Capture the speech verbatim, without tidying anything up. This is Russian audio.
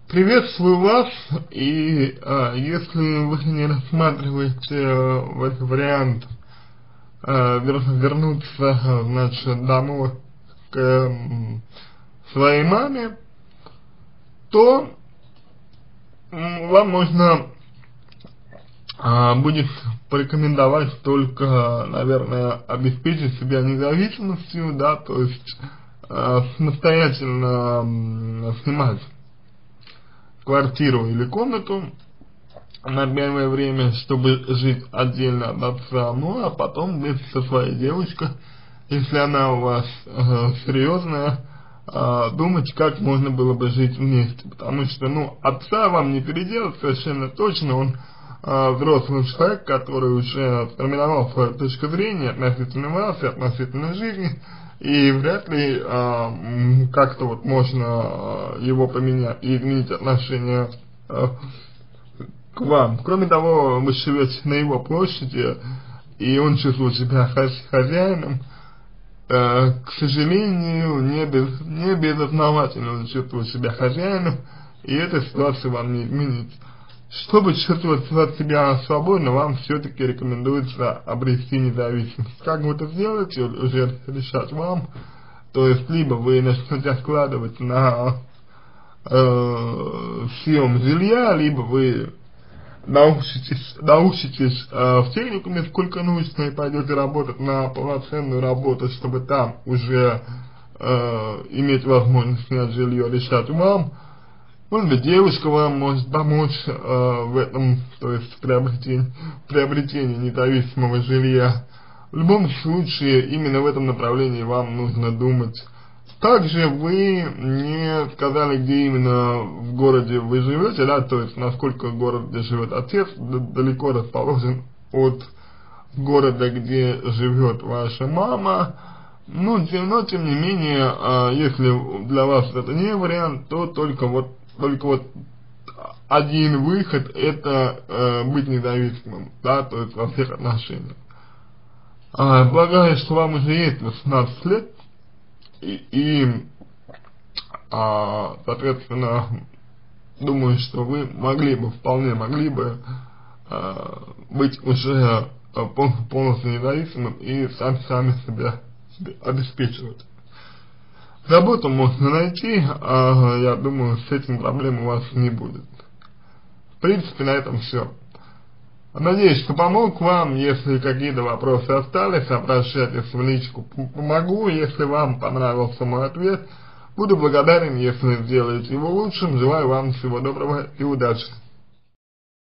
Приветствую вас, и а, если вы не рассматриваете э, вот вариант э, вер- вернуться, э, значит, домой к м, своей маме, то м, вам можно а, будет порекомендовать только, наверное, обеспечить себя независимостью, да, то есть э, самостоятельно м, снимать квартиру или комнату на первое время, чтобы жить отдельно от отца, ну а потом вместе со своей девочкой, если она у вас э, серьезная, э, думать, как можно было бы жить вместе, потому что, ну, отца вам не переделать совершенно точно, он э, взрослый человек, который уже сформировал свою точку зрения относительно вас и относительно жизни, и вряд ли э, м, как-то вот можно э, его поменять и изменить отношения э, к вам. Кроме того, вы живете на его площади, и он чувствует себя хозя- хозяином. Э, к сожалению, не, без, не безосновательно он чувствует себя хозяином, и эта ситуация вам не изменится. Чтобы чувствовать себя свободно, вам все-таки рекомендуется обрести независимость. Как вы это сделаете, уже решать вам. То есть, либо вы начнете откладывать на э, съем жилья, либо вы научитесь, научитесь э, в техникуме сколько нужно и пойдете работать на полноценную работу, чтобы там уже э, иметь возможность снять жилье, решать вам. Может быть, девушка вам может помочь э, в этом, то есть в приобретении, приобретении независимого жилья. В любом случае, именно в этом направлении вам нужно думать. Также вы не сказали, где именно в городе вы живете, да, то есть насколько город, где живет отец, далеко расположен от города, где живет ваша мама. Ну, тем, но тем не менее, а, если для вас это не вариант, то только вот, только вот один выход — это э, быть независимым, да, то есть во всех отношениях. А, полагаю, что вам уже есть восемнадцать лет, и, и а, соответственно, думаю, что вы могли бы, вполне могли бы а, быть уже а, пол, полностью независимым и сами, сами себя, себя обеспечивать. Работу можно найти, а, я думаю, с этим проблем у вас не будет. В принципе, на этом все. Надеюсь, что помог вам. Если какие-то вопросы остались, обращайтесь в личку, помогу. Если вам понравился мой ответ, буду благодарен, если сделаете его лучшим. Желаю вам всего доброго и удачи.